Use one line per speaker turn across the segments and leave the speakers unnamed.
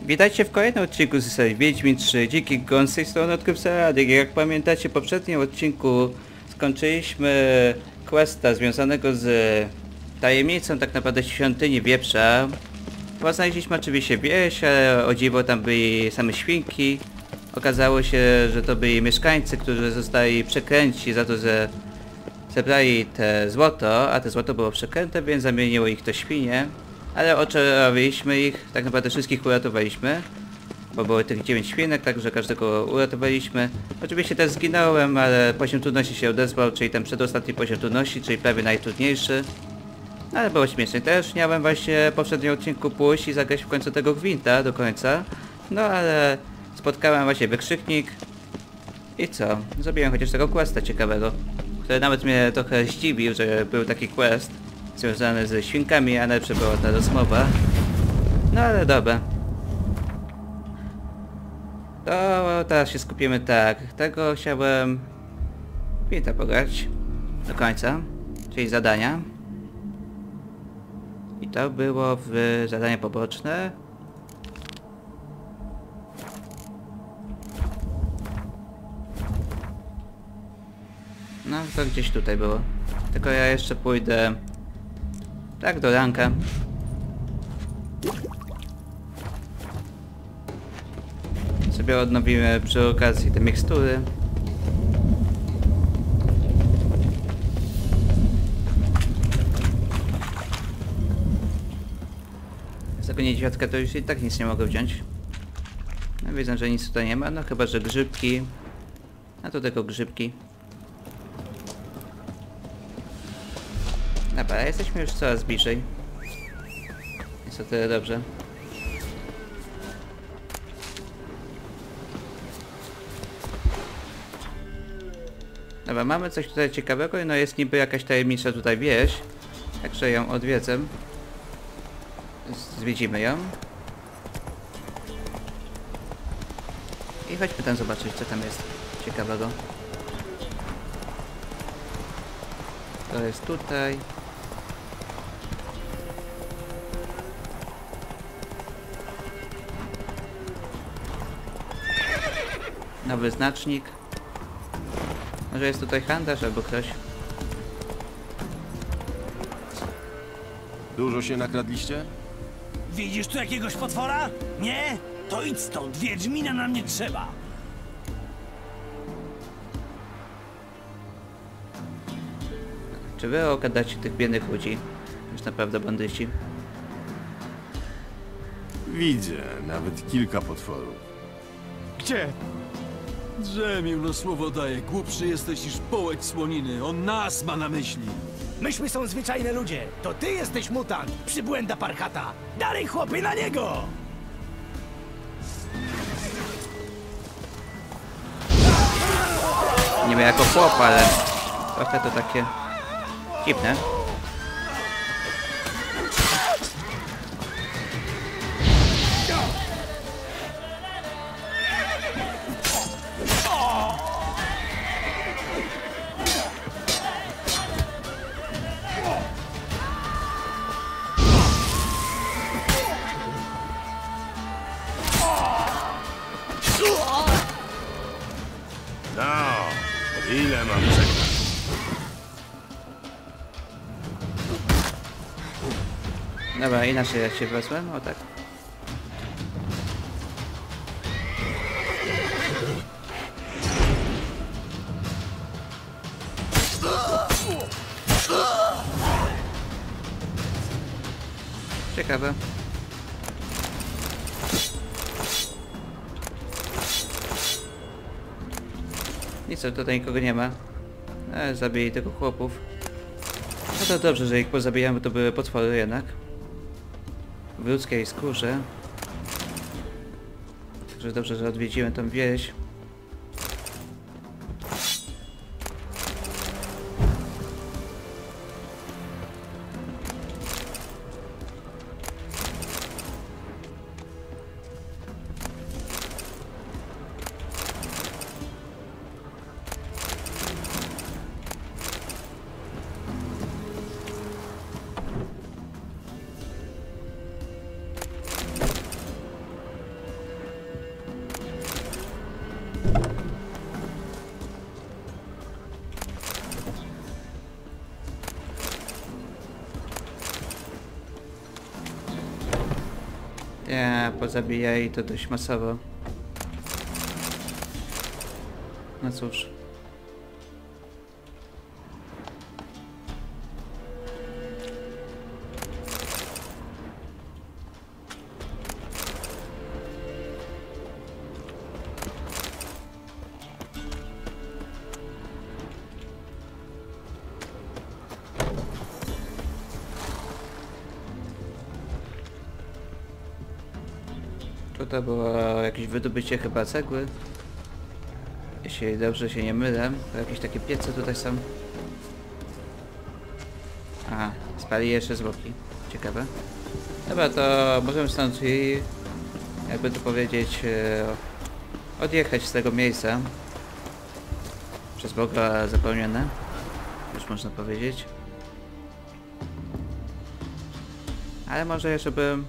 Witajcie w kolejnym odcinku z serii Wiedźmin 3 Dziki Gon, z tej strony Odkrywca Radek. Jak pamiętacie, w poprzednim odcinku skończyliśmy questa związanego z tajemnicą tak naprawdę świątyni wieprza. Znaleźliśmy oczywiście wieś, ale o dziwo tam byli same świnki. Okazało się, że to byli mieszkańcy, którzy zostali przekręci za to, że zebrali te złoto, a te złoto było przekręte, więc zamieniło ich to świnie. Ale oczarowaliśmy ich, tak naprawdę wszystkich uratowaliśmy, bo było tych 9 świnek, także każdego uratowaliśmy. Oczywiście też zginąłem, ale poziom trudności się odezwał, czyli ten przedostatni poziom trudności, czyli prawie najtrudniejszy. Ale było śmiesznie też, miałem właśnie w poprzednim odcinku pójść i zagrać w końcu tego gwinta do końca. No ale spotkałem właśnie wykrzyknik i co? Zrobiłem chociaż tego questa ciekawego, który nawet mnie trochę zdziwił, że był taki quest związany ze świnkami, a najlepsza była ta rozmowa. No ale dobra. To teraz się skupimy tak. Tego chciałem gwinta pograć do końca, czyli zadania. I to było w zadanie poboczne. No to gdzieś tutaj było. Tylko ja jeszcze pójdę tak do ranka. Sobie odnowimy przy okazji te mikstury. Z niedźwiadka to już i tak nic nie mogę wziąć. No widzę, że nic tutaj nie ma, no chyba że grzybki. A to tylko grzybki. Dobra, jesteśmy już coraz bliżej. Jest o tyle dobrze. Dobra, mamy coś tutaj ciekawego, no jest niby jakaś tajemnicza tutaj wieś. Także ją odwiedzę. Zwiedzimy ją. I chodźmy tam zobaczyć, co tam jest ciekawego. To jest tutaj. Nowy znacznik. Może jest tutaj handlarz albo ktoś.
Dużo się nakradliście?
Widzisz tu jakiegoś potwora? Nie? To idź stąd, wiedźmina nam nie trzeba.
Czy wy okadacie tych biednych ludzi? Już naprawdę bandyści.
Widzę, nawet kilka potworów.
Gdzie? Drzemił no słowo daje. Głupszy jesteś niż połeć słoniny. On nas ma na myśli.
Myśmy są zwyczajne ludzie. To ty jesteś mutant, przybłęda parchata. Dalej chłopy na niego!
Niby jako chłop, ale trochę to takie dziwne.
No, ile mam czekać?
Dobra, inaczej jak się wezmę, o tak. Ciekawe. Nic, tutaj nikogo nie ma. Zabili tylko chłopów. No to dobrze, że ich pozabijamy, to były potwory jednak. W ludzkiej skórze. Także dobrze, że odwiedziłem tą wieś. Ja, pozabijaj to dość masowo. No cóż. Tutaj było jakieś wydobycie chyba cegły. Jeśli dobrze się nie mylę, to jakieś takie piece tutaj są. Aha, spali jeszcze zwłoki. Ciekawe. Dobra, to możemy stąd i jakby to powiedzieć odjechać z tego miejsca. Przez Boga zapełnione. Już można powiedzieć. Ale może jeszcze bym...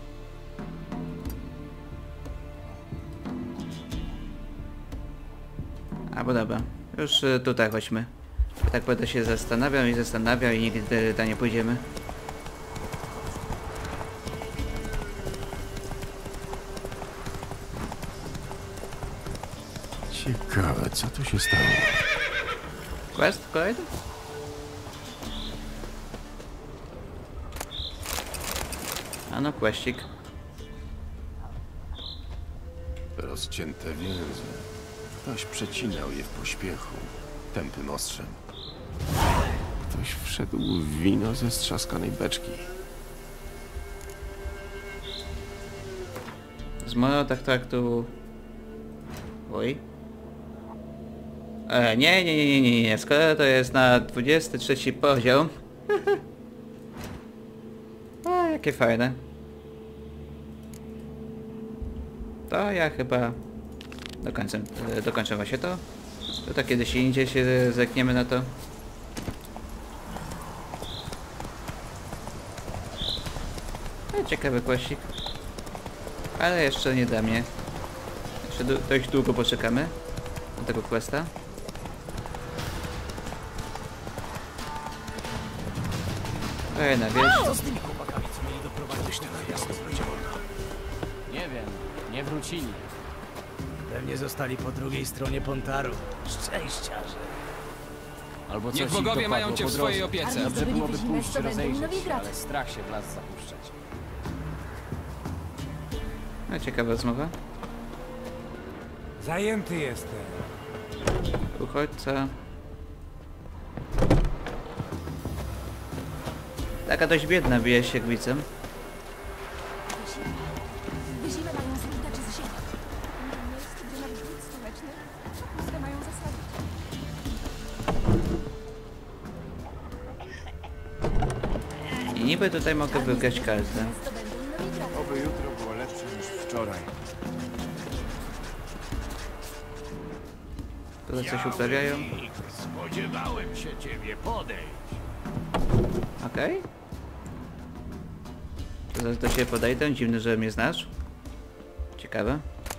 Albo dobra, już tutaj chodźmy. Tak będę się zastanawiał i nigdy tam nie pójdziemy.
Ciekawe, co tu się stało?
Quest kolejny? A no, questik.
Rozcięte więzy. Ktoś przecinał je w pośpiechu, tępym ostrzem. Ktoś wszedł w wino ze strzaskanej beczki.
Z monotach traktu... Oj. Nie. Skoro to jest na 23 poziom. O, jakie fajne. To ja chyba dokończę właśnie to. To tak kiedyś indziej się zerkniemy na to. Ciekawy kłasik. Ale jeszcze nie dla mnie. Jeszcze dość długo poczekamy na tego questa. Na wieś.
Co z tymi chłopakami, co mieli doprowadzić na miasto?
Nie wiem, nie wrócili.
Pewnie zostali po drugiej stronie Pontaru. Szczęściarze.
Albo coś
Niech
ich
bogowie
dopadło
mają cię
po
w swojej
drodze.
opiece.
Dobrze byłoby pójść
to będą
rozejrzeć się,
Nowigrad.
ale strach się w las zapuszczać.
No, ciekawa rozmowa.
Zajęty jestem.
Uchodźca. Taka dość biedna bije się, jak widzę.
Zimę mają zbitaczy z ziemi. Nie miejsce, gdzie nawet wódz stołeczny kapustę mają zasadzić.
I niby tutaj mogę wygrać kartę.
To będą Nowigrad.
Oby jutro było lepsze niż wczoraj.
Tutaj coś uprawiają.
Spodziewałem się ciebie podejść.
Okej. To zaraz do ciebie podejdę. Dziwne, że mnie znasz. Ciekawe.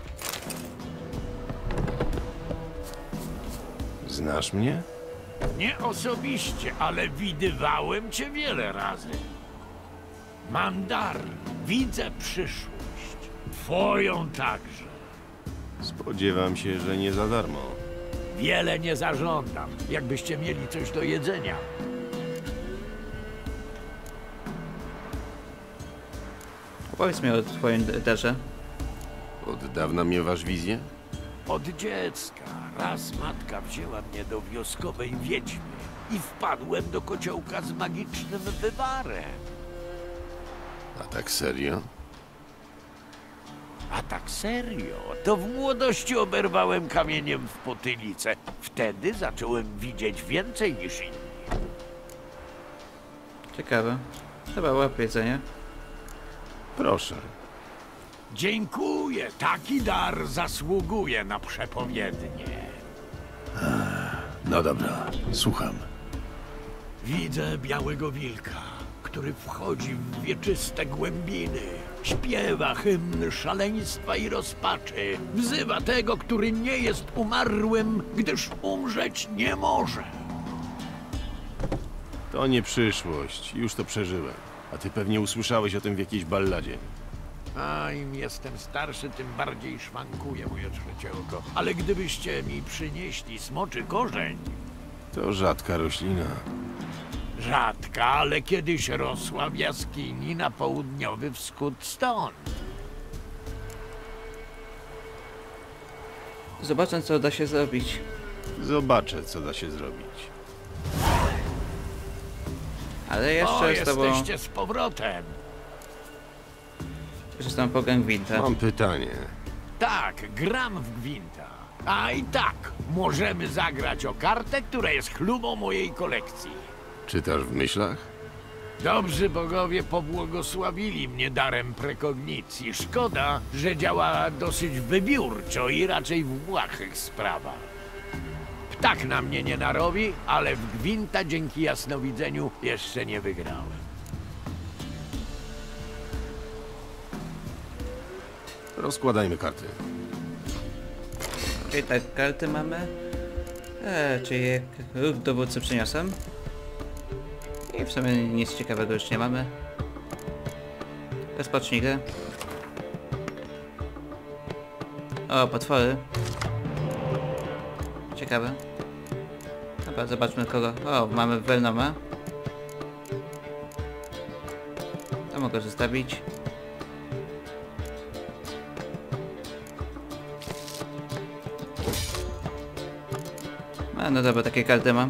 Znasz mnie?
Nie osobiście, ale widywałem cię wiele razy. Mam dar, widzę przyszłość. Twoją także.
Spodziewam się, że nie za darmo.
Wiele nie zażądam, jakbyście mieli coś do jedzenia.
Opowiedz mi o twoim darze.
Od dawna miewasz wizję?
Od dziecka raz matka wzięła mnie do wioskowej wiedźmy i wpadłem do kociołka z magicznym wywarem.
A tak serio?
A tak serio, to w młodości oberwałem kamieniem w potylicę. Wtedy zacząłem widzieć więcej niż inni.
Ciekawe. Chyba łap jedzenie.
Proszę.
Dziękuję, taki dar zasługuje na przepowiednie.
No dobra, słucham.
Widzę białego wilka, który wchodzi w wieczyste głębiny. Śpiewa hymn szaleństwa i rozpaczy. Wzywa tego, który nie jest umarłym, gdyż umrzeć nie może.
To nie przyszłość, już to przeżyłem. A ty pewnie usłyszałeś o tym w jakiejś balladzie.
A im jestem starszy, tym bardziej szwankuje moje trzecie oko. Ale gdybyście mi przynieśli smoczy korzeń,
To rzadka roślina.
rzadka, ale kiedyś rosła w jaskini na południowy wschód stąd.
Zobaczę, co da się zrobić.
Zobaczę, co da się zrobić.
Ale
O,
jeszcze z tobą...
jesteście z powrotem.
Jeszcze z tobą po Gwinta.
Mam pytanie.
Tak, gram w gwinta. A i tak, możemy zagrać o kartę, która jest chlubą mojej kolekcji.
Czytasz w myślach?
Dobrzy bogowie pobłogosławili mnie darem prekognicji. Szkoda, że działa dosyć wybiórczo i raczej w błahych sprawach. Ptak na mnie nie narobi, ale w gwinta dzięki jasnowidzeniu jeszcze nie wygrałem.
Rozkładajmy karty.
Okej, tak, karty mamy. Czyli ruch dowódcy przyniosłem. I w sumie nic ciekawego już nie mamy. Rozpocznij grę. O, potwory. Ciekawe. Dobra, zobaczmy kogo. O, mamy Vernoma. To mogę zostawić. A, no dobra, takie karty mam.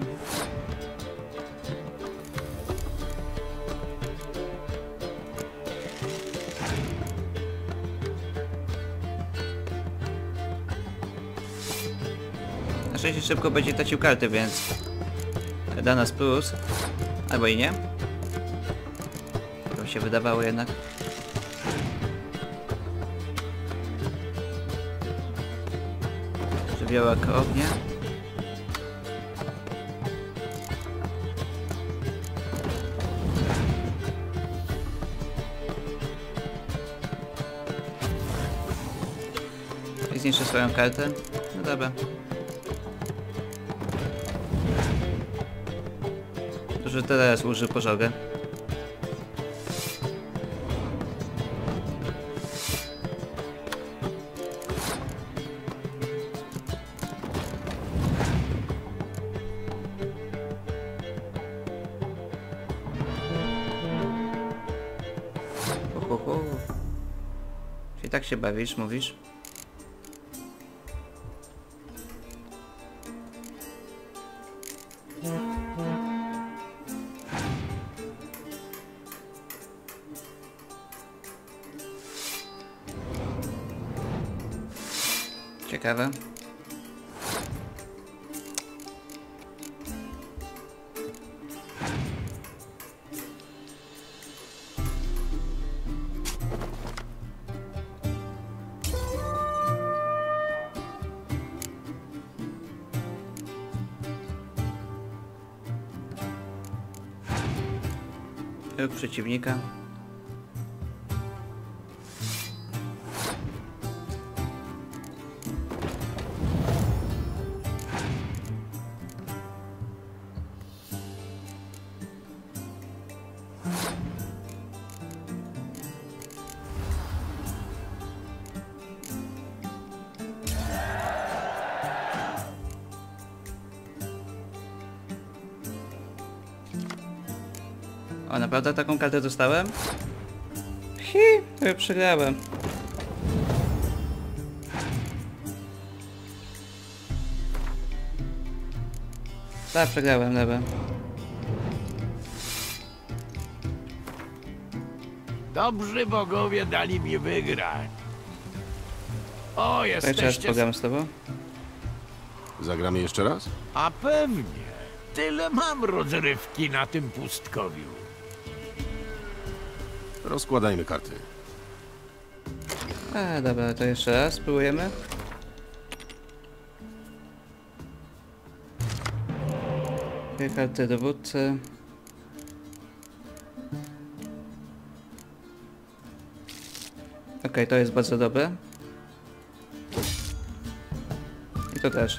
Na szczęście szybko będzie tracił karty, więc da nas plus. Albo i nie. To mi się wydawało jednak. Żywiołak ognia. I zniszczę swoją kartę. No dobra. Że teraz użył pożogę. Czyli tak się bawisz, mówisz? Ciekawe. Ruch przeciwnika. O, naprawdę taką kartę dostałem? Przegrałem. Tak, przegrałem, dobra.
Dobrzy bogowie dali mi wygrać. O,
To jeszcze raz
jesteście...
pogram z tobą.
Zagramy jeszcze raz?
A pewnie. Tyle mam rozrywki na tym pustkowiu.
Rozkładajmy karty.
A, dobra, to jeszcze raz spróbujemy. Dwie karty dowódcy. Okej, to jest bardzo dobre. I to też.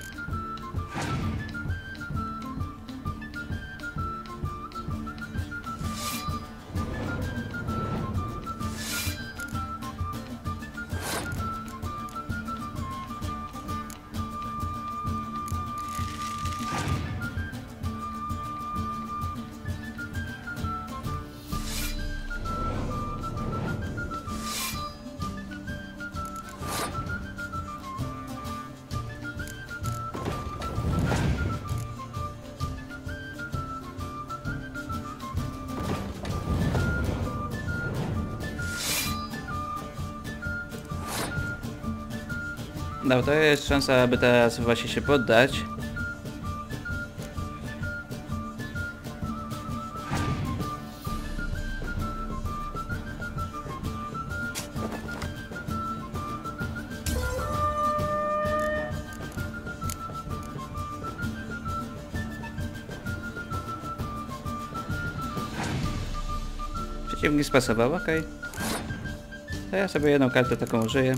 No to jest szansa, aby teraz właśnie się poddać. Przeciwnik spasował, ok. To ja sobie jedną kartę taką użyję.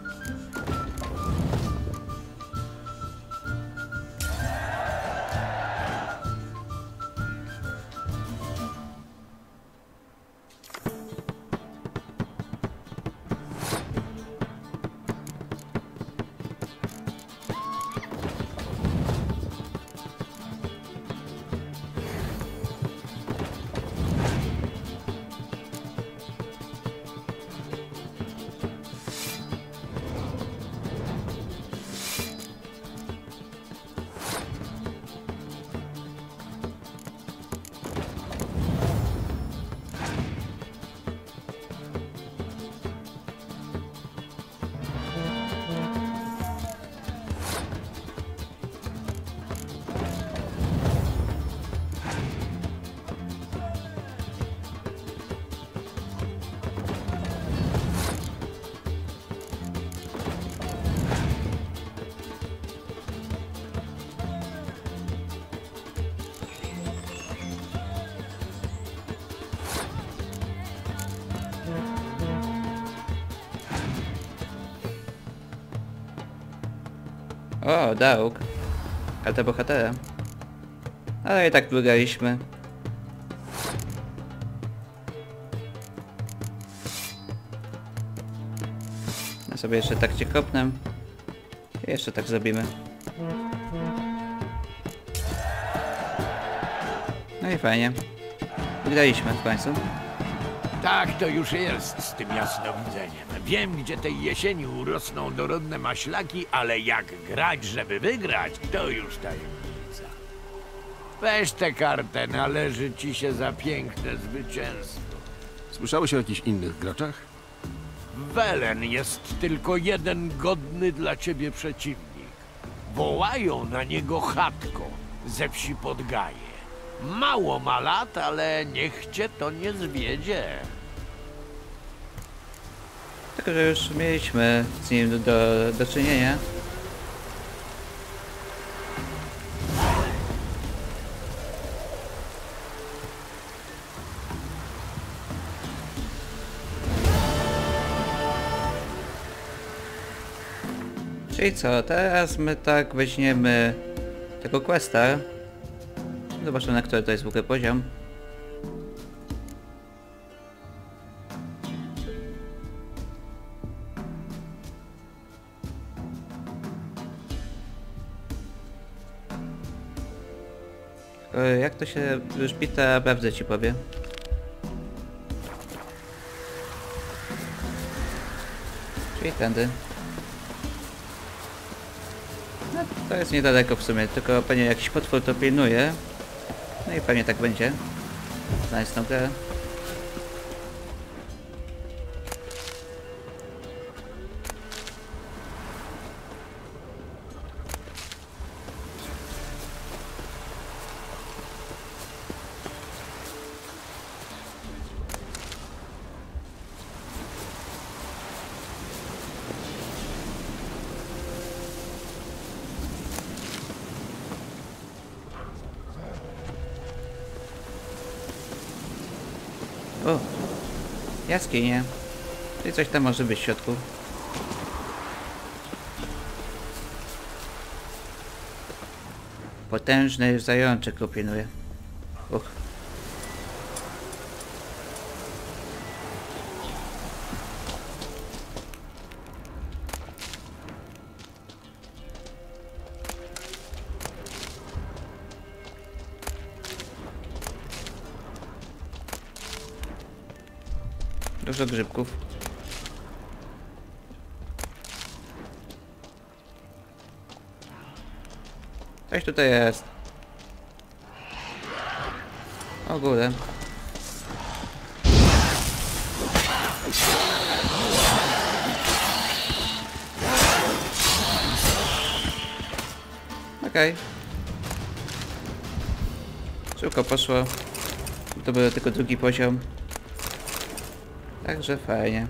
O, Daug. Karta bohatera. Ale i tak wygraliśmy. Ja sobie jeszcze tak cię kopnę. I jeszcze tak zrobimy. No i fajnie. Wygraliśmy w końcu.
Tak to już jest z tym jasnowidzeniem. Wiem, gdzie tej jesieni urosną dorodne maślaki, ale jak grać, żeby wygrać, to już tajemnica. Weź tę kartę, należy ci się za piękne zwycięstwo.
Słyszałeś o jakichś innych graczach?
W Welen jest tylko jeden godny dla ciebie przeciwnik. Wołają na niego Chatko ze wsi Podgaje. Mało ma lat, ale niech cię to nie zwiedzie.
Tylko, że już mieliśmy z nim do czynienia. Czyli co, teraz my tak weźmiemy tego questa. Zobaczymy, na który to jest w ogóle poziom. Jak to się Elżbieta prawdę ci powie. Czyli tędy. No, to jest niedaleko w sumie, tylko pewnie jakiś potwór to pilnuje. No i pewnie tak będzie. Znaleźć tą grę. O! Jaskinie. I coś tam może być w środku. Potężny zajączek go pilnuje. Uch. Dużo grzybków. Coś tutaj jest. O górę. Okej. Szybko poszło. To był tylko drugi poziom. Także fajnie.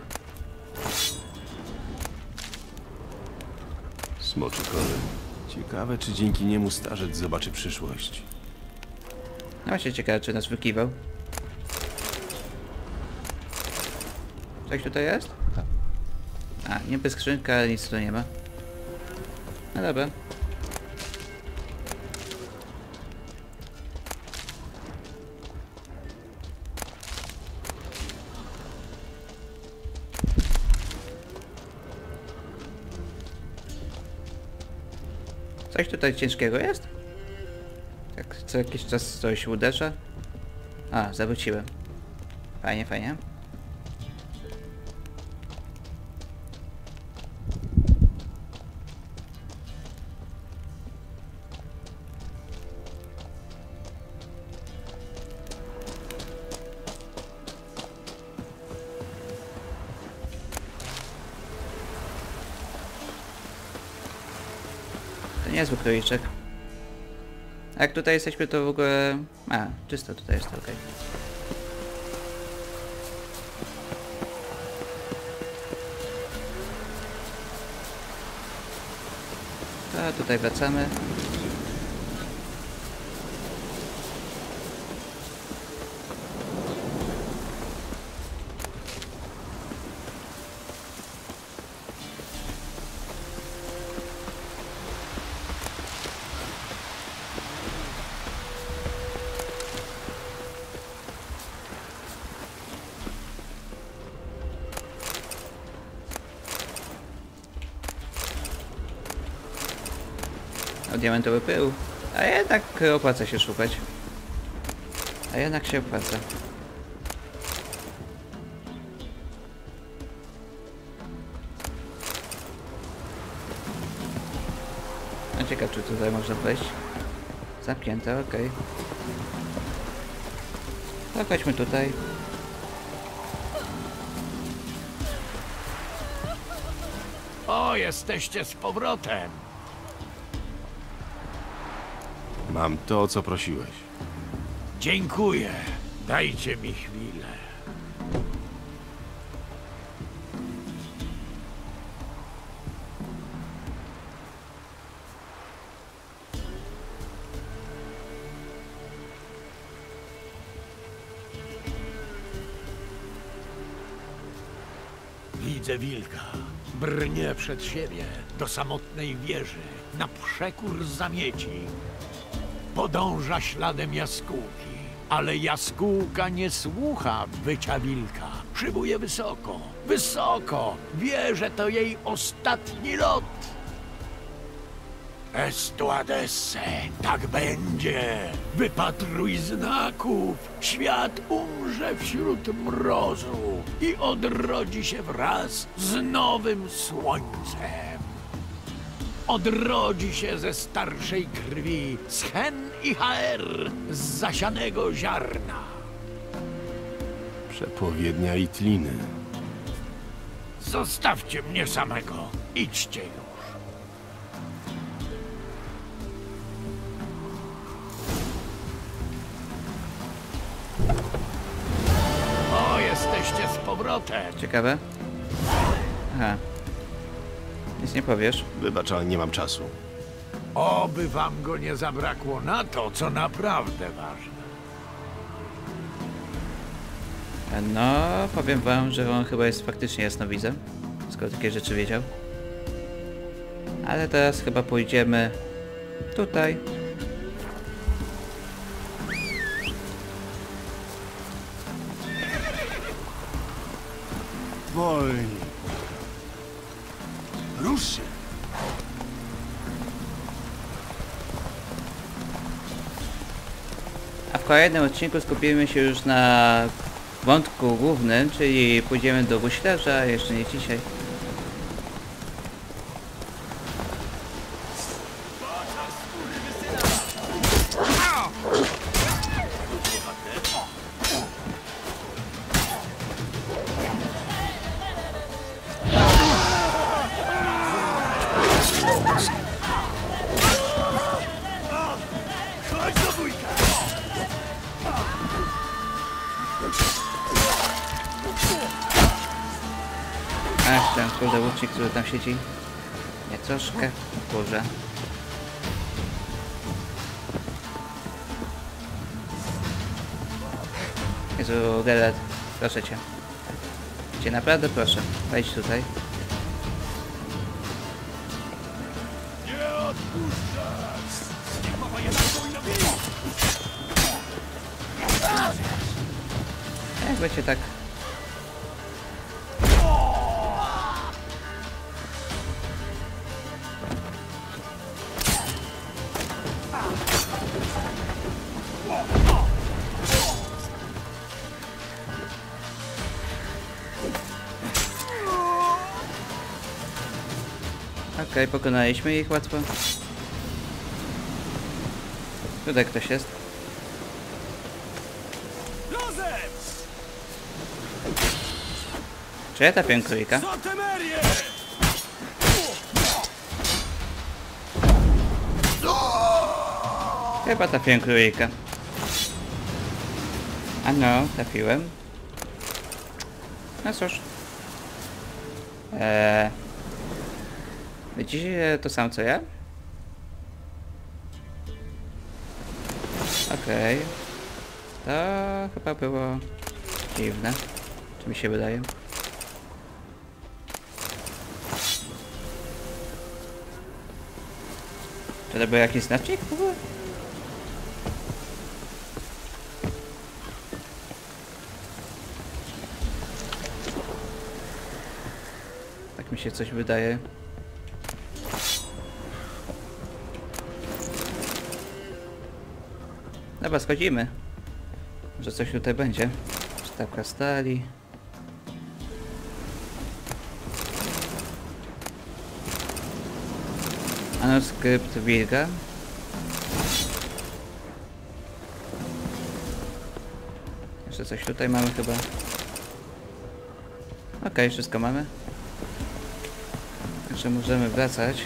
Smoczy kolem. Ciekawe, czy dzięki niemu starzec zobaczy przyszłość.
No właśnie ciekawe, czy nas wykiwał. Coś tutaj jest? A, niby skrzynka, ale nic tu nie ma. No dobra. Coś tutaj ciężkiego jest? Tak co jakiś czas coś uderza? A, zawróciłem. Fajnie, fajnie. To niezły króliczek. A jak tutaj jesteśmy, to w ogóle... A, czysto tutaj jest, okej. To tutaj wracamy. O, diamentowy pył. A jednak opłaca się szukać. A jednak się opłaca. No ciekawe, czy tutaj można wejść. Zamknięte, okej. To chodźmy tutaj.
O, jesteście z powrotem.
Mam to, o co prosiłeś.
Dziękuję. Dajcie mi chwilę. Widzę wilka. Brnie przed siebie do samotnej wieży, na przekór zamieci. Podąża śladem jaskółki, ale jaskółka nie słucha wycia wilka. Szybuje wysoko, wysoko, wie, że to jej ostatni lot. Estuadesse, tak będzie. Wypatruj znaków. Świat umrze wśród mrozu i odrodzi się wraz z nowym słońcem. Odrodzi się ze starszej krwi, z hen i HR, z zasianego ziarna.
Przepowiednia i tliny.
Zostawcie mnie samego. Idźcie już. O, jesteście z powrotem.
Ciekawe. Aha. Nic nie powiesz.
Wybacz, ale nie mam czasu.
Oby wam go nie zabrakło na to, co naprawdę ważne.
No, powiem wam, że on chyba jest faktycznie jasnowidzem. Skoro takie rzeczy wiedział. Ale teraz chyba pójdziemy tutaj.
Wolniej. Rusz się.
A w kolejnym odcinku skupimy się już na wątku głównym, czyli pójdziemy do guślarza, jeszcze nie dzisiaj. Kurde, łucznik, który tam siedzi. Nie, troszkę. Boże. Jezu, Geralt, proszę cię. Cię naprawdę proszę. Wejdź tutaj. Jakby cię tak... Okej, pokonaliśmy ich łatwo. Tutaj ktoś jest. Czy ja tapię królika? Chyba trafiłem królika. A no, trafiłem. No cóż. Widzicie to samo co ja? Okej. To chyba było dziwne. Czy mi się wydaje? Czy to był jakiś znacznik w ogóle? Tak mi się coś wydaje. Dobra, schodzimy. Może coś tutaj będzie. Stawka stali. Manuskrypt wilka. Jeszcze coś tutaj mamy chyba. Okej, wszystko mamy. Także możemy wracać.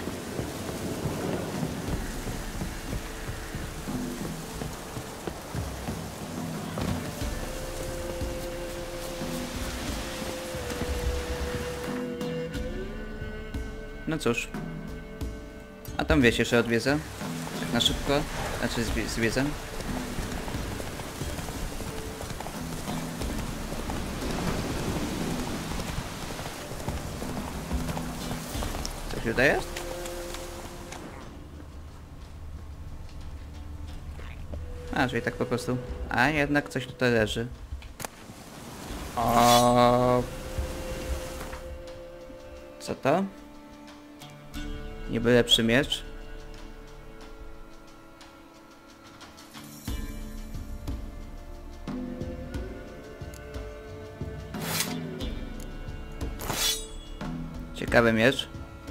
No cóż. A tam wiecie, że odwiedzę. Tak na szybko. Znaczy zwiedzę. Coś tutaj jest? A, czyli tak po prostu. A jednak coś tutaj leży. O. Co to? Niby lepszy miecz. Ciekawy miecz.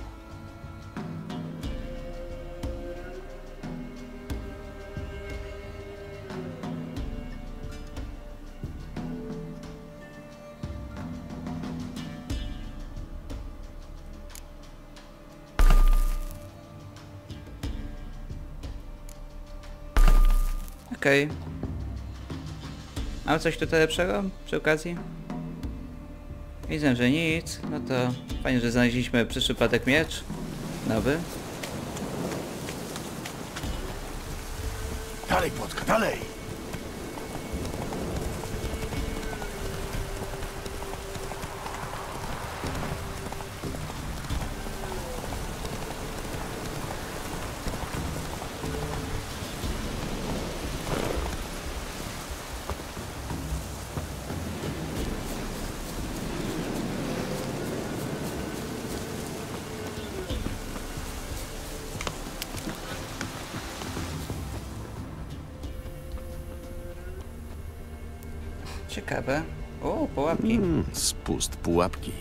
Okej. Mamy coś tutaj lepszego przy okazji? Widzę, że nic. No to fajnie, że znaleźliśmy przy przypadek miecz. Nowy.
Dalej, Płotka, dalej!
Ciekawe. O, pułapki.
Spust pułapki.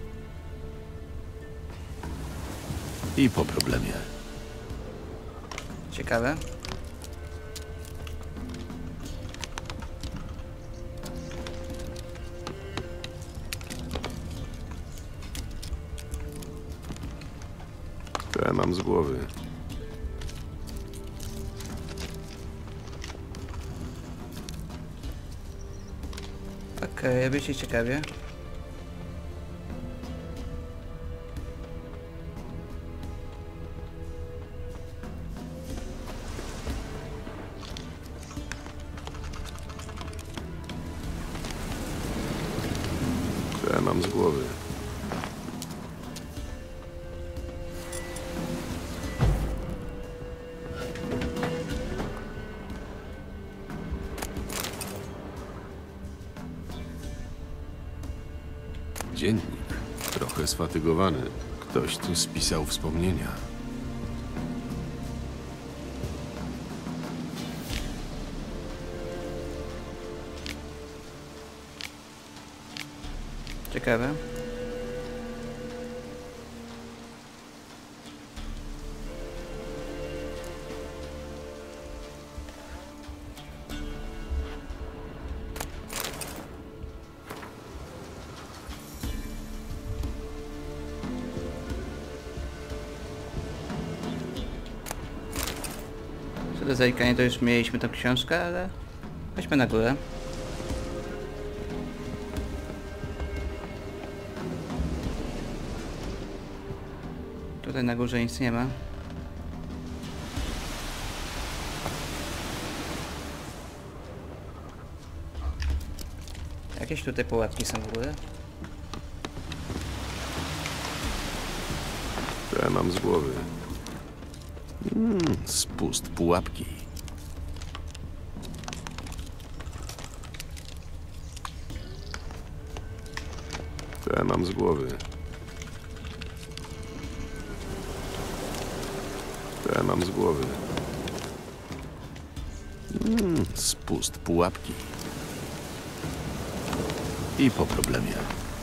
I po problemie.
Ciekawe.
To ja mam z głowy.
Okej, będzie ciekawie.
Ja mam z głowy. Dziennik. Trochę sfatygowany. Ktoś tu spisał wspomnienia.
Ciekawe. Co do zajkania, to już mieliśmy tą książkę, ale chodźmy na górę. Tutaj na górze nic nie ma. Jakieś tutaj pułapki są w ogóle?
To ja mam z głowy. Spust pułapki. To ja mam z głowy. To ja mam z głowy. Spust pułapki. I po problemie.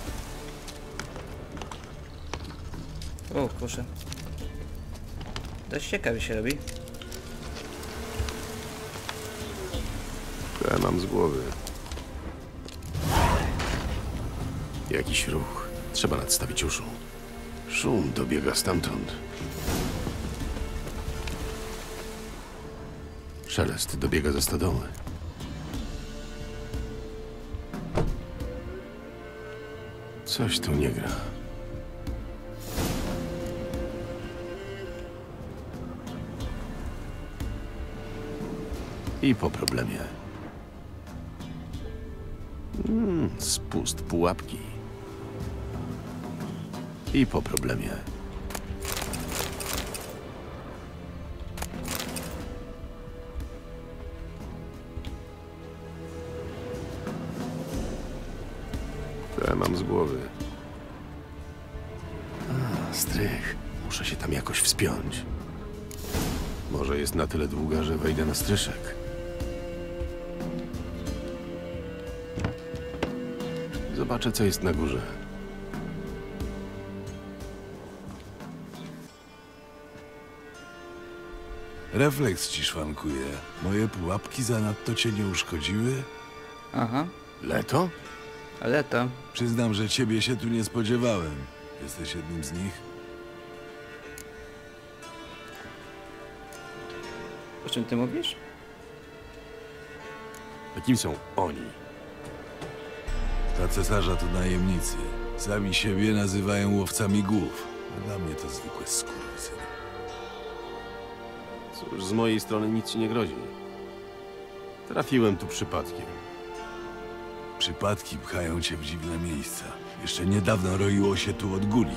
O, kurczę. Dość ciekawie się robi.
To ja mam z głowy. Jakiś ruch. Trzeba nadstawić uszu. Szum dobiega stamtąd. Szelest dobiega ze stodoły. Coś tu nie gra. I po problemie. Spust pułapki. I po problemie. To ja mam z głowy. Strych. Muszę się tam jakoś wspiąć. Może jest na tyle długa, że wejdę na stryszek. Zobaczę, co jest na górze.
Refleks ci szwankuje. Moje pułapki zanadto cię nie uszkodziły?
Aha,
Leto?
ale to...
Przyznam, że ciebie się tu nie spodziewałem. Jesteś jednym z nich?
O czym ty mówisz?
A kim są oni?
Dla cesarza to najemnicy. Sami siebie nazywają łowcami głów. A dla mnie to zwykłe skurwysyny.
Cóż, z mojej strony nic ci nie grozi. Trafiłem tu przypadkiem.
Przypadki pchają cię w dziwne miejsca. Jeszcze niedawno roiło się tu od guli.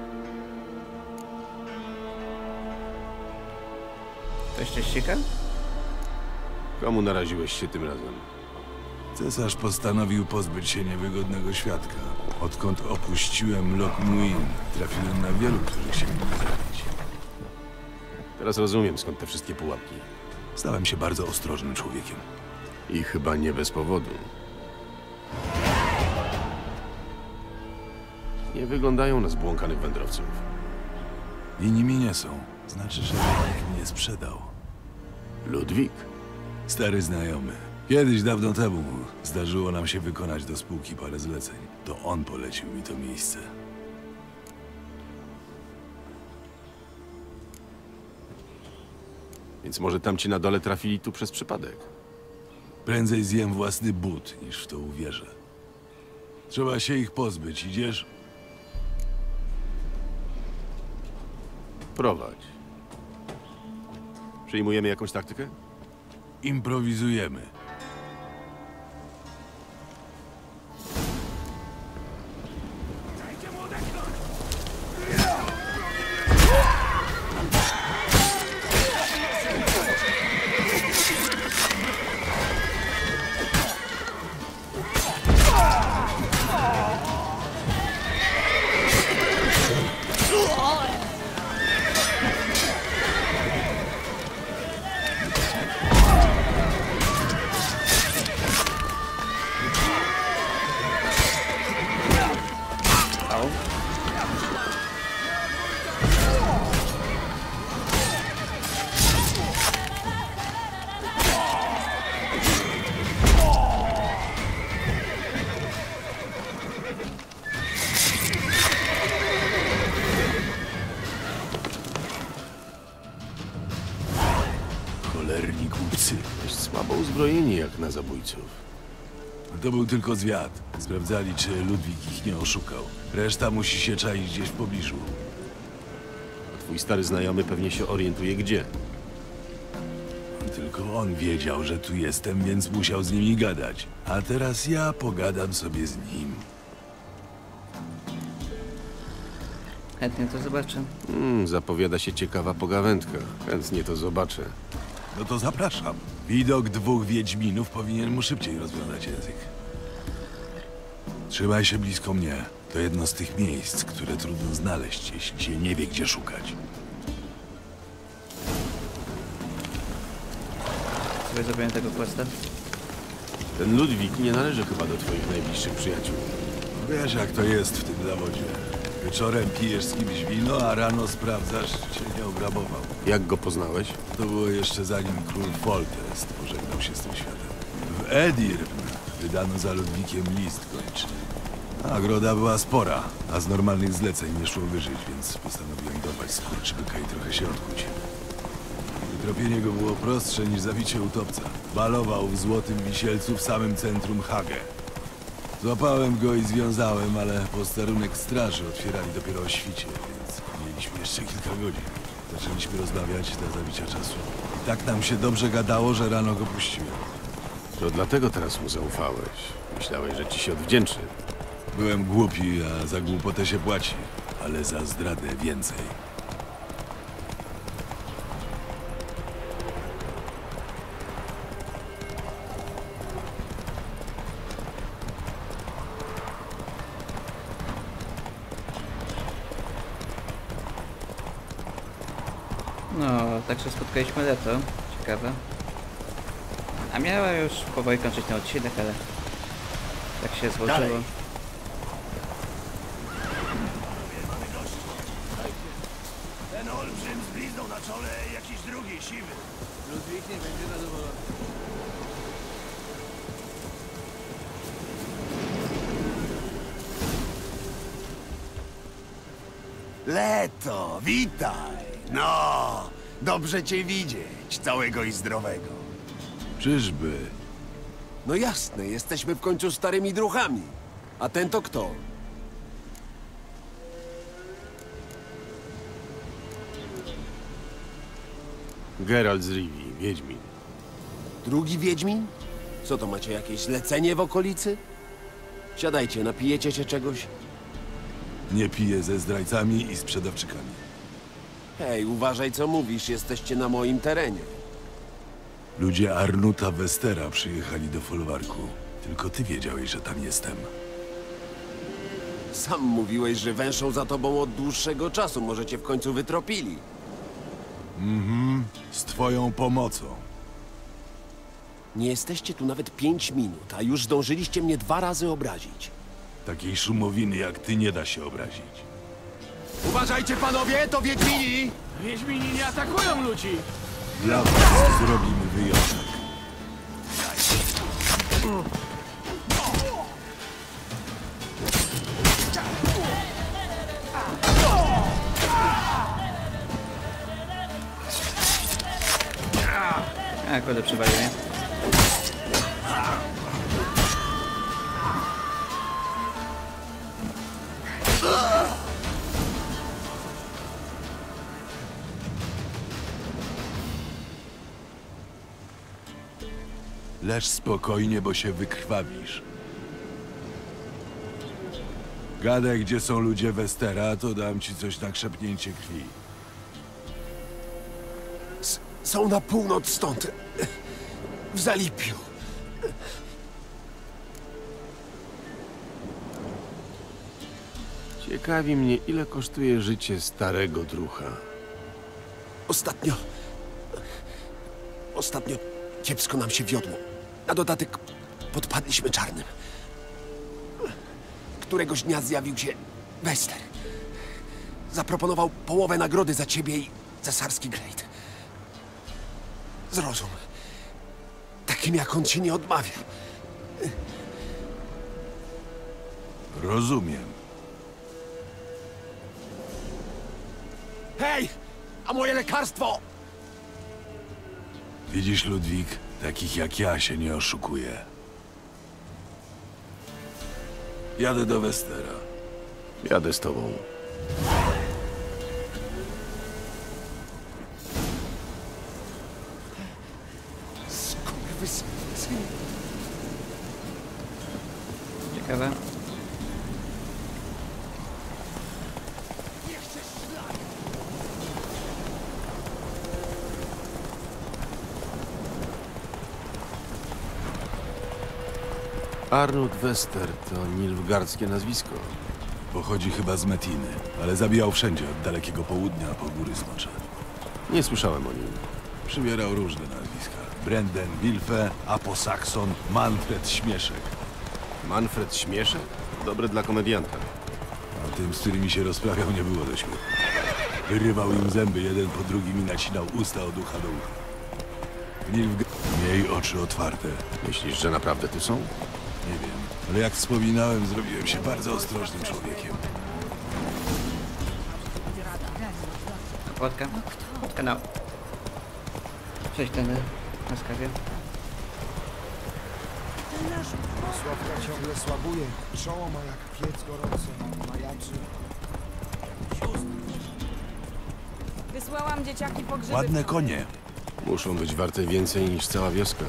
To jeszcze ścieka?
Komu naraziłeś się tym razem?
Cesarz postanowił pozbyć się niewygodnego świadka. Odkąd opuściłem Lockmuin, trafiłem na wielu, których się mógł zabić.
Teraz rozumiem, skąd te wszystkie pułapki.
Stałem się bardzo ostrożnym człowiekiem.
I chyba nie bez powodu. Nie wyglądają na zbłąkanych wędrowców.
I nimi nie są. Znaczy, że nikt mnie sprzedał.
Ludwik?
Stary znajomy. Kiedyś, dawno temu, zdarzyło nam się wykonać do spółki parę zleceń. To on polecił mi to miejsce.
Więc może tamci na dole trafili tu przez przypadek.
Prędzej zjem własny but, niż w to uwierzę. Trzeba się ich pozbyć, idziesz?
Prowadź. Przyjmujemy jakąś taktykę?
Improwizujemy. cholerni głupcy.
Dość słabo uzbrojeni jak na zabójców.
To był tylko zwiat. Sprawdzali, czy Ludwik ich nie oszukał. Reszta musi się czaić gdzieś w pobliżu.
A twój stary znajomy pewnie się orientuje gdzie.
Tylko on wiedział, że tu jestem, więc musiał z nimi gadać. A teraz ja pogadam sobie z nim.
Chętnie to zobaczę.
Zapowiada się ciekawa pogawędka. Chętnie to zobaczę.
No to zapraszam. Widok dwóch wiedźminów powinien mu szybciej rozwiązać język. Trzymaj się blisko mnie. To jedno z tych miejsc, które trudno znaleźć, jeśli się nie wie, gdzie szukać.
Sobie zrobiłem tego questa.
Ten Ludwik nie należy chyba do twoich najbliższych przyjaciół.
Wiesz, jak to jest w tym zawodzie. Wieczorem pijesz z kimś wino, a rano sprawdzasz, czy cię nie obrabował.
Jak go poznałeś?
To było jeszcze zanim król Foltest pożegnał się z tym światem. W Edirn wydano za Ludwikiem list kończy. Nagroda była spora, a z normalnych zleceń nie szło wyżyć, więc postanowiłem dorwać skurczybyka i trochę się odkuć. Wytropienie go było prostsze niż zabicie utopca. Balował w Złotym Wisielcu w samym centrum Hage. Złapałem go i związałem, ale posterunek straży otwierali dopiero o świcie, więc mieliśmy jeszcze kilka godzin. Zaczęliśmy rozmawiać dla zabicia czasu. I tak nam się dobrze gadało, że rano go puściłem.
To dlatego teraz mu zaufałeś. Myślałeś, że ci się odwdzięczy.
Byłem głupi, a za głupotę się płaci, ale za zdradę więcej.
No, także spotkaliśmy Leto. Ciekawe. A miałem już powoli kończyć ten odcinek, ale tak się złożyło.
Dalej. Ten olbrzym z blizną na czole, jakiś drugi siwy.
Ludwik nie będzie zadowolony.
Leto, witaj. No, dobrze cię widzieć, całego i zdrowego.
Czyżby?
No jasne, jesteśmy w końcu starymi druchami. A ten to kto?
Geralt z Rivii, Wiedźmin.
Drugi Wiedźmin? Co to, macie jakieś zlecenie w okolicy? Siadajcie, napijecie się czegoś?
Nie piję ze zdrajcami i sprzedawczykami.
Hej, uważaj co mówisz, jesteście na moim terenie.
Ludzie Arnuta Westera przyjechali do folwarku. Tylko ty wiedziałeś, że tam jestem.
Sam mówiłeś, że węszą za tobą od dłuższego czasu, może cię w końcu wytropili.
Z twoją pomocą.
Nie jesteście tu nawet 5 minut, a już zdążyliście mnie 2 razy obrazić.
Takiej szumowiny jak ty nie da się obrazić.
Uważajcie panowie, to Wiedźmini!
Wiedźmini nie atakują ludzi!
Dla was zrobimy wyjątek.
A, kurde, przywalił mnie.
Leż spokojnie, bo się wykrwawisz. Gadaj, gdzie są ludzie Westera, to dam ci coś na krzepnięcie krwi.
Są na północ stąd. W Zalipiu.
Ciekawi mnie, ile kosztuje życie starego drucha.
Ostatnio kiepsko nam się wiodło. Na dodatek podpadliśmy czarnym. Któregoś dnia zjawił się Wester. Zaproponował połowę nagrody za ciebie i cesarski glejt. Zrozum. Takim jak on ci nie odmawia.
Rozumiem.
Hej! A moje lekarstwo!
Widzisz, Ludwik, takich jak ja się nie oszukuje. Jadę do Westera.
Jadę z tobą.
Ciekawe.
Arnold Wester to nilfgaardzkie nazwisko.
Pochodzi chyba z Metiny, ale zabijał wszędzie, od dalekiego południa po góry Smocze.
Nie słyszałem o nim.
Przybierał różne nazwiska. Brendan Wilfe, Apo Saxon, Manfred Śmieszek.
Manfred Śmieszek? Dobre dla komedianta.
A tym, z którymi się rozprawiał, nie było do śmiechu. Wyrywał im zęby jeden po drugim i nacinał usta od ucha do ucha. Miej oczy otwarte.
Myślisz, że naprawdę tu są?
Nie wiem, ale jak wspominałem, zrobiłem się bardzo ostrożnym człowiekiem.
Płotka. Kanał. Cześć, ten na skawie.
Sławka ciągle słabuje. Czoło ma jak piec gorący. Majaczy.
Wysłałam dzieciaki po grzyby.
Ładne konie.
Muszą być warte więcej niż cała wioska.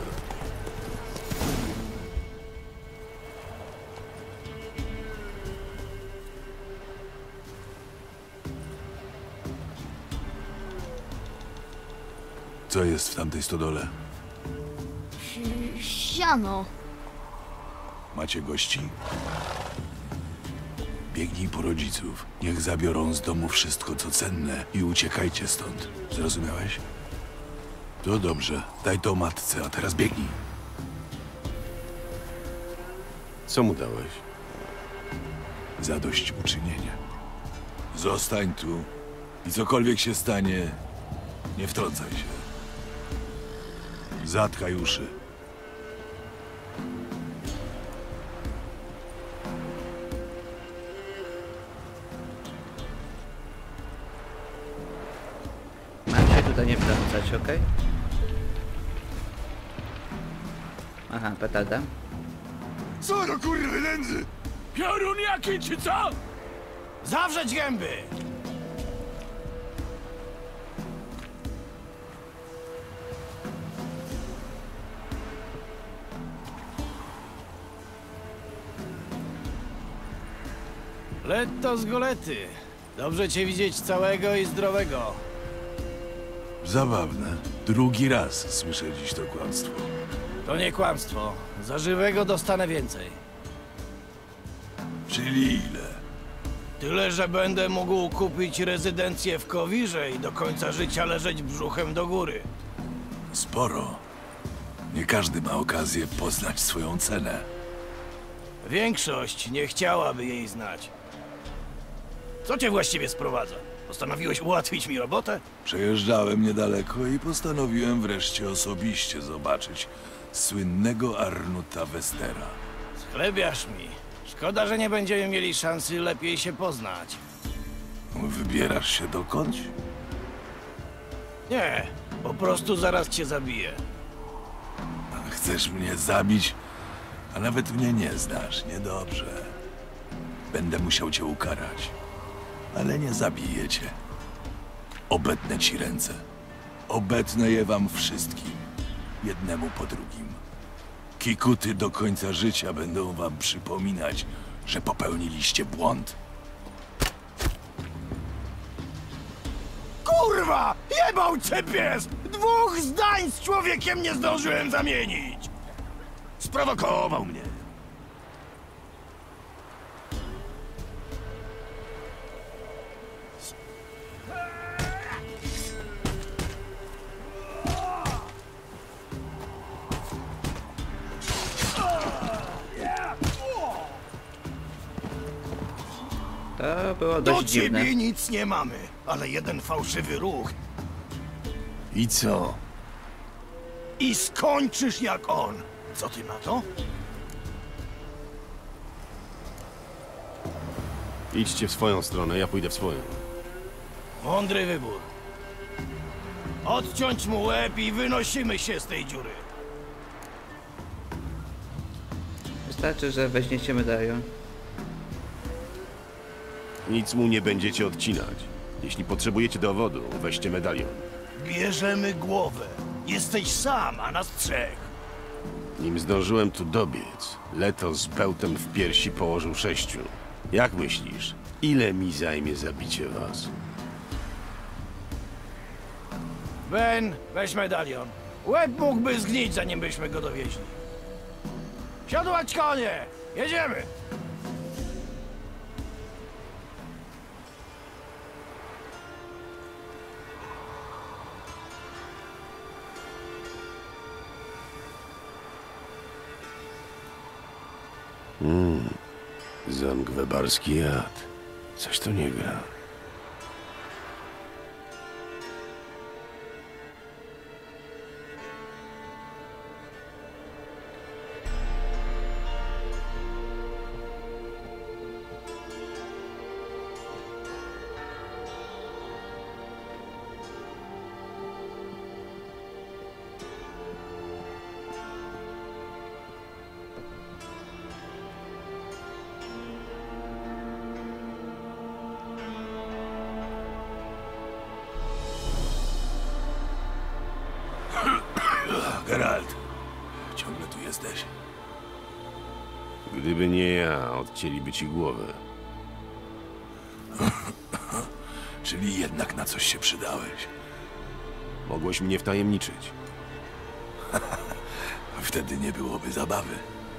Co jest w tamtej stodole?
Siano.
Macie gości? Biegnij po rodziców. Niech zabiorą z domu wszystko, co cenne i uciekajcie stąd. Zrozumiałeś? To dobrze. Daj to matce, a teraz biegnij.
Co mu dałeś?
Zadośćuczynienie. Zostań tu i cokolwiek się stanie, nie wtrącaj się. Zatkaj uszy.
Mam się tutaj nie wtrącać, okej? Aha, petarda.
Co do kurwy nędzy?
Piorun jaki, czy co?
Zawrzeć gęby! Letto z golety. Dobrze cię widzieć całego i zdrowego.
Zabawne. Drugi raz słyszę dziś to kłamstwo.
To nie kłamstwo. Za żywego dostanę więcej.
Czyli ile?
Tyle, że będę mógł kupić rezydencję w Kowirze i do końca życia leżeć brzuchem do góry.
Sporo. Nie każdy ma okazję poznać swoją cenę.
Większość nie chciałaby jej znać. Co cię właściwie sprowadza? Postanowiłeś ułatwić mi robotę?
Przejeżdżałem niedaleko i postanowiłem wreszcie osobiście zobaczyć słynnego Arnuta Westera.
Schlebiasz mi. Szkoda, że nie będziemy mieli szansy lepiej się poznać.
Wybierasz się dokądś?
Nie, po prostu zaraz cię zabiję.
Chcesz mnie zabić, a nawet mnie nie znasz. Niedobrze. Będę musiał cię ukarać, ale nie zabiję cię. Obetnę ci ręce. Obetnę je wam wszystkim, jednemu po drugim. Kikuty do końca życia będą wam przypominać, że popełniliście błąd.
Kurwa! Jebał cię pies! 2 zdań z człowiekiem nie zdążyłem zamienić!
Sprowokował mnie.
To było
Do
dość dziwne.
ciebie nic nie mamy, ale jeden fałszywy ruch
I co?
i skończysz jak on. Co ty na to?
Idźcie w swoją stronę, ja pójdę w swoją.
Mądry wybór. Odciąć mu łeb i wynosimy się z tej dziury.
Wystarczy, że weźmiecie medalion.
Nic mu nie będziecie odcinać. Jeśli potrzebujecie dowodu, weźcie medalion.
Bierzemy głowę. Jesteś sam, a nas 3.
Nim zdążyłem tu dobiec, Leto z bełtem w piersi położył 6. Jak myślisz, ile mi zajmie zabicie was?
Ben, weź medalion. Łeb mógłby zgnić, zanim byśmy go dowieźli. Siadłać konie! Jedziemy!
Zangwebarski jad. Coś to nie gra.
Geralt, ciągle tu jesteś.
Gdyby nie ja, odcięliby ci głowę.
Czyli jednak na coś się przydałeś.
Mogłeś mnie wtajemniczyć.
Wtedy nie byłoby zabawy.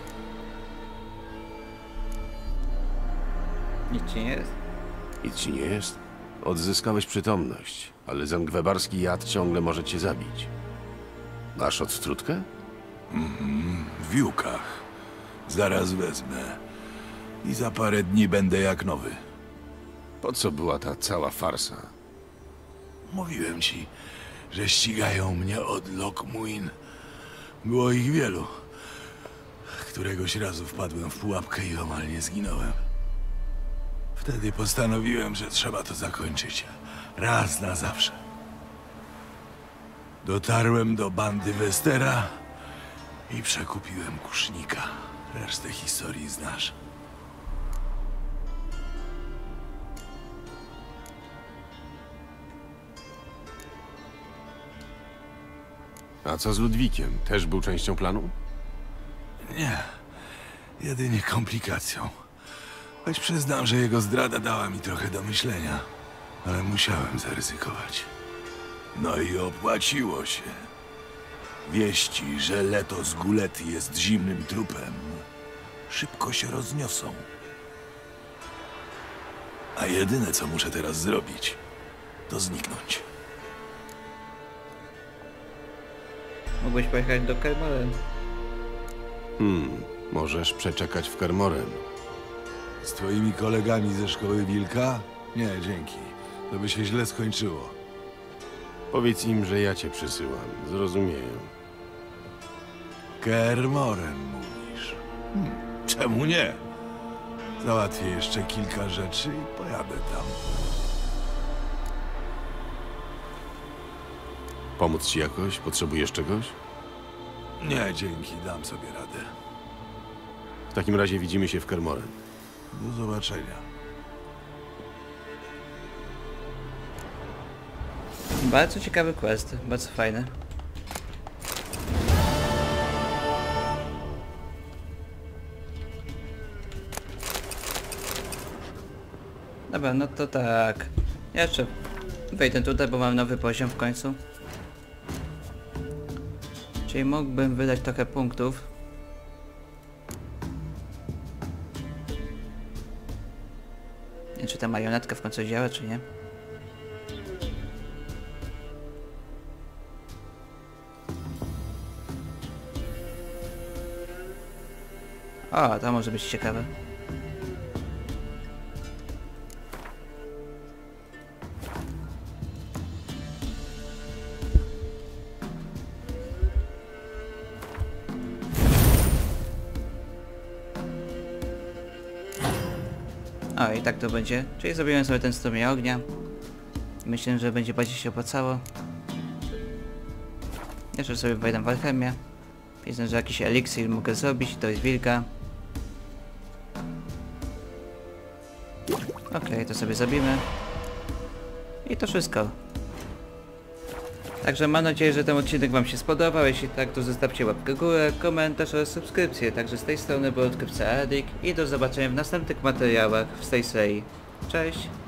Nic ci nie jest?
Nic ci nie jest? Odzyskałeś przytomność, ale zangwebarski jad ciągle może cię zabić. Masz odstrutkę?
W Wiłkach. Zaraz wezmę. I za parę dni będę jak nowy.
Po co była ta cała farsa?
Mówiłem ci, że ścigają mnie od Lockmuin. Było ich wielu. Któregoś razu wpadłem w pułapkę i omal nie zginąłem. Wtedy postanowiłem, że trzeba to zakończyć. Raz na zawsze. Dotarłem do bandy Westera i przekupiłem kusznika. Resztę historii znasz.
A co z Ludwikiem? Też był częścią planu?
Nie. Jedynie komplikacją. Choć przyznam, że jego zdrada dała mi trochę do myślenia. Ale musiałem zaryzykować. No i opłaciło się. Wieści, że Leto z Gulety jest zimnym trupem, szybko się rozniosą. A jedyne, co muszę teraz zrobić, to zniknąć.
Mógłbyś pojechać do Kermoren.
Możesz przeczekać w Kermoren.
Z twoimi kolegami ze szkoły Wilka? Nie, dzięki. To by się źle skończyło.
Powiedz im, że ja cię przysyłam. Zrozumieją.
Kermoren mówisz. Czemu nie? Załatwię jeszcze kilka rzeczy i pojadę tam.
Pomóc ci jakoś? Potrzebujesz czegoś?
Nie, dzięki. Dam sobie radę.
W takim razie widzimy się w Kermoren.
Do zobaczenia.
Bardzo ciekawy quest, bardzo fajny. Dobra, no to tak. Ja jeszcze wejdę tutaj, bo mam nowy poziom w końcu. Czyli mógłbym wydać trochę punktów. Nie wiem, czy ta marionetka w końcu działa, czy nie. O, to może być ciekawe. O, i tak to będzie. Czyli zrobiłem sobie ten strumień ognia. Myślę, że będzie bardziej się opłacało. Jeszcze sobie wejdę w alchemię. Widzę, że jakiś eliksir mogę zrobić, to jest wilka. Okej, to sobie zrobimy. I to wszystko. Także mam nadzieję, że ten odcinek wam się spodobał. Jeśli tak, to zostawcie łapkę w górę, komentarz oraz subskrypcję. Także z tej strony był odkrywca Erik i do zobaczenia w następnych materiałach z tej serii. Cześć!